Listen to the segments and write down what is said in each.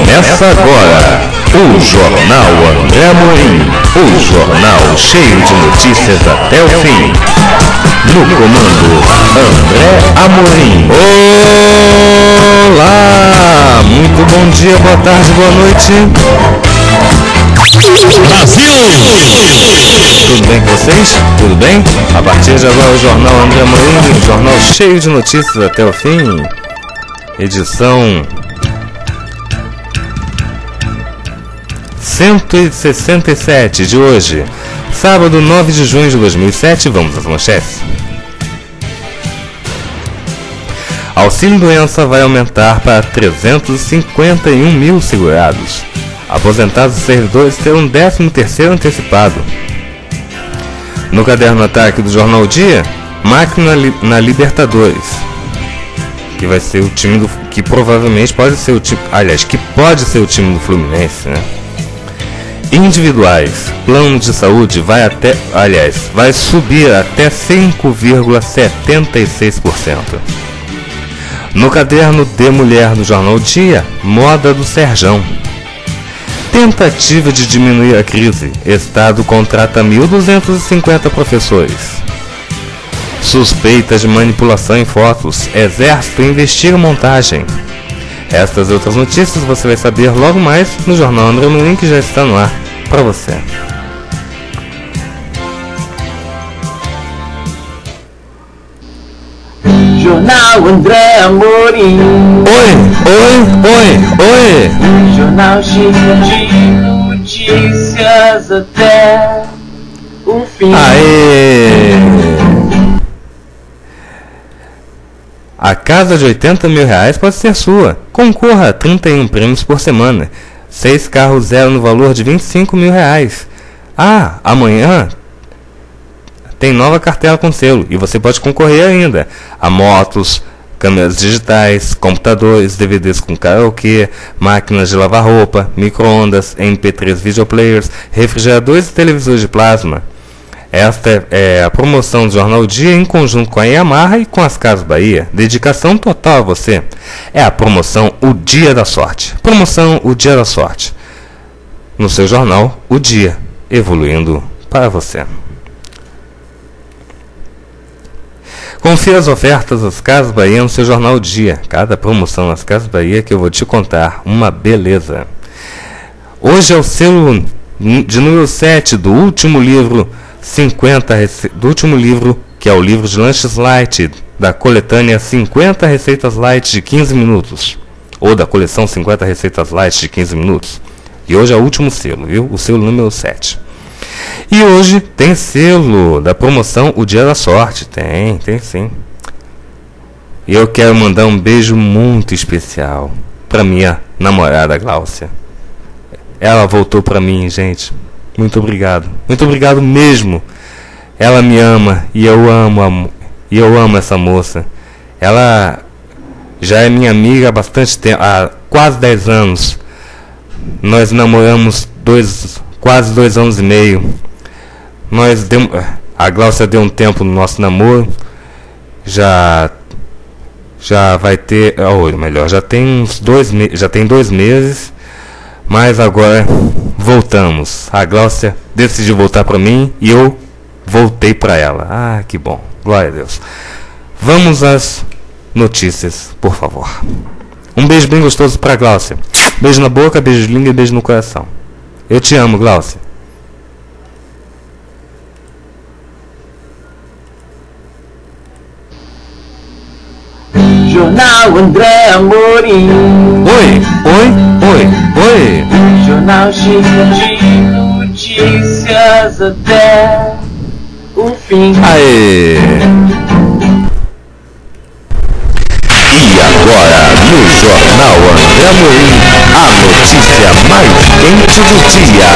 Começa agora o Jornal André Amorim, o jornal cheio de notícias até o fim. No comando, André Amorim. Olá, muito bom dia, boa tarde, boa noite. Brasil! Tudo bem com vocês? Tudo bem? A partir de agora o Jornal André Amorim, um jornal cheio de notícias até o fim. Edição 167 de hoje, sábado 9 de junho de 2007. Vamos às manchetes. Auxílio doença vai aumentar para 351 mil segurados. Aposentados e servidores terão 13º antecipado. No caderno ataque do Jornal Dia, máquina na Libertadores, que vai ser o time do, que provavelmente pode ser o time, que pode ser o time do Fluminense, né? Individuais, plano de saúde vai subir até 5,76%. No caderno de mulher do Jornal Dia, moda do Serjão. Tentativa de diminuir a crise, Estado contrata 1.250 professores. Suspeita de manipulação em fotos, Exército investiga montagem. Estas e outras notícias você vai saber logo mais no Jornal André Amorim, que já está no ar para você. Jornal André Amorim. Oi. Jornal cheio de notícias até o fim. Aê! A casa de 80 mil reais pode ser sua. Concorra a 31 prêmios por semana. 6 carros zero no valor de 25 mil reais. Amanhã tem nova cartela com selo e você pode concorrer ainda a motos, câmeras digitais, computadores, DVDs com karaokê, máquinas de lavar roupa, micro-ondas, MP3 videoplayers, refrigeradores e televisores de plasma. Esta é a promoção do Jornal Dia em conjunto com a Yamaha e com as Casas Bahia. Dedicação total a você. É a promoção O Dia da Sorte. Promoção O Dia da Sorte. No seu jornal, O Dia, evoluindo para você. Confira as ofertas das Casas Bahia no seu Jornal Dia. Cada promoção nas Casas Bahia que eu vou te contar. Uma beleza. Hoje é o selo de número 7 do último livro que é o livro de lanches light da coletânea 50 receitas light de 15 minutos, ou da coleção 50 receitas light de 15 minutos. E hoje é o último selo, viu? O selo número 7. E hoje tem selo da promoção O Dia da Sorte. Tem sim. E eu quero mandar um beijo muito especial para minha namorada Gláucia. Ela voltou para mim, gente. Muito obrigado mesmo. Ela me ama e eu amo essa moça. Ela já é minha amiga há bastante tempo, há quase 10 anos. Nós namoramos quase 2 anos e meio. A Gláucia deu um tempo no nosso namoro. Já vai ter, já tem já tem 2 meses. Mas agora voltamos. A Gláucia decidiu voltar para mim e eu voltei para ela. Que bom. Glória a Deus. Vamos às notícias, por favor. Um beijo bem gostoso para a Gláucia. Beijo na boca, beijo de língua e beijo no coração. Eu te amo, Gláucia. Jornal André Amorim. Oi. Jornal cheio de notícias até o fim. Aê! E agora, no Jornal André Amorim, a notícia mais quente do dia.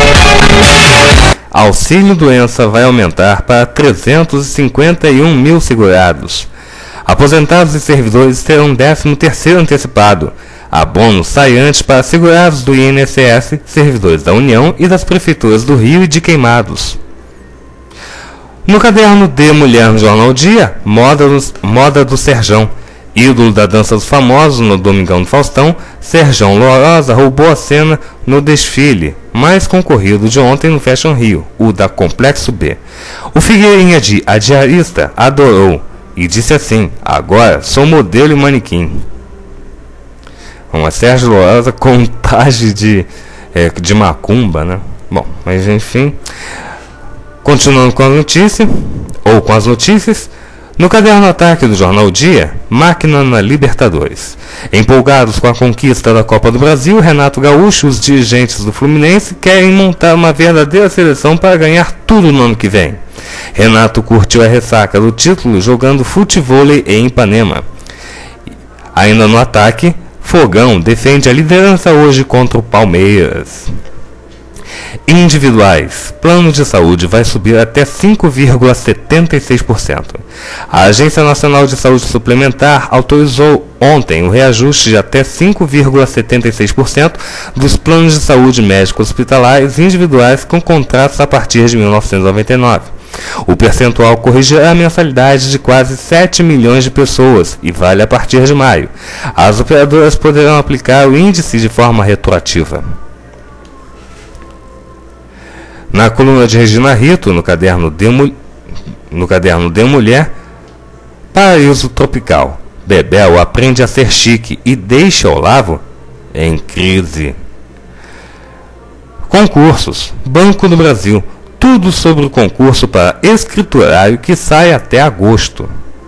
Auxílio doença vai aumentar para 351 mil segurados. Aposentados e servidores terão 13º antecipado. Abono sai antes para segurados do INSS, servidores da União e das prefeituras do Rio e de Queimados. No caderno de mulher no Jornal Dia, moda do Serjão. Ídolo da dança dos famosos no Domingão do Faustão, Serjão Lourosa roubou a cena no desfile mais concorrido de ontem no Fashion Rio, o da Complexo B. O Figueirinha de A Diarista adorou e disse assim: agora sou modelo e manequim. Uma Sérgio Lourosa com traje de macumba, né? Bom, mas enfim, continuando com a notícia, ou com as notícias. No caderno ataque do jornal Dia, máquina na Libertadores. Empolgados com a conquista da Copa do Brasil, Renato Gaúcho e os dirigentes do Fluminense querem montar uma verdadeira seleção para ganhar tudo no ano que vem. Renato curtiu a ressaca do título jogando futevôlei em Ipanema. Ainda no ataque, Fogão defende a liderança hoje contra o Palmeiras. Individuais. Plano de saúde vai subir até 5,76%. A Agência Nacional de Saúde Suplementar autorizou ontem o reajuste de até 5,76% dos planos de saúde médicos hospitalares individuais com contratos a partir de 1999. O percentual corrigirá a mensalidade de quase 7 milhões de pessoas e vale a partir de maio. As operadoras poderão aplicar o índice de forma retroativa. Na coluna de Regina Rito, no caderno de Mulher, Paraíso Tropical. Bebel aprende a ser chique e deixa Olavo em crise. Concursos. Banco do Brasil. Tudo sobre o concurso para escriturário que sai até agosto.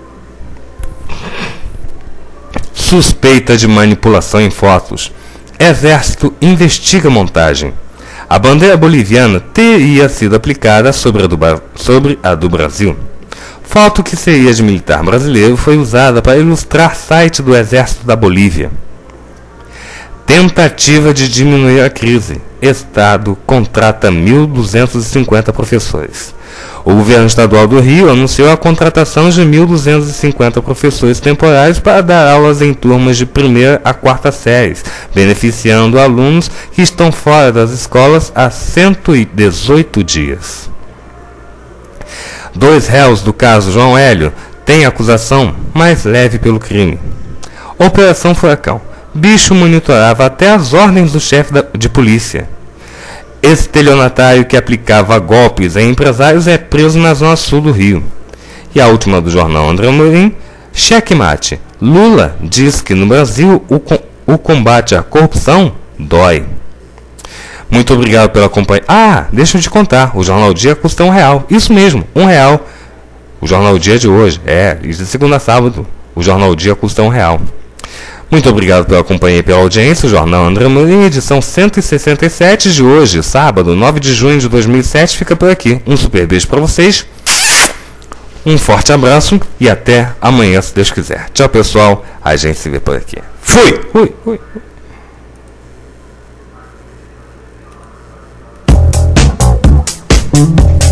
Suspeita de manipulação em fotos. Exército investiga montagem. A bandeira boliviana teria sido aplicada sobre a do Brasil. Foto que seria de militar brasileiro foi usada para ilustrar site do Exército da Bolívia. Tentativa de diminuir a crise. Estado contrata 1.250 professores. O governo estadual do Rio anunciou a contratação de 1.250 professores temporários para dar aulas em turmas de 1ª a 4ª séries, beneficiando alunos que estão fora das escolas há 118 dias. 2 réus do caso João Hélio têm acusação mais leve pelo crime. Operação Furacão. Bicho monitorava até as ordens do chefe de polícia. Estelionatário que aplicava golpes em empresários é preso na zona sul do Rio. E a última do jornal André Amorim, checkmate. Lula diz que no Brasil o combate à corrupção dói. Muito obrigado pela companhia. Ah, deixa eu te contar, o Jornal Dia custa R$1. Isso mesmo, R$1. O Jornal Dia de hoje, de segunda a sábado, o Jornal Dia custa R$1. Muito obrigado pela companhia e pela audiência. O Jornal André Amorim, edição 167 de hoje, sábado, 9 de junho de 2007, fica por aqui. Um super beijo para vocês, um forte abraço e até amanhã, se Deus quiser. Tchau, pessoal. A gente se vê por aqui. Fui! Fui!